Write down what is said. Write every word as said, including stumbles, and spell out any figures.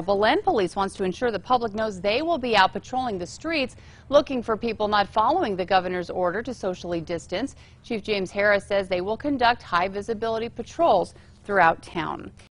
Belen Police wants to ensure the public knows they will be out patrolling the streets, looking for people not following the governor's order to socially distance. Chief James Harris says they will conduct high visibility patrols throughout town.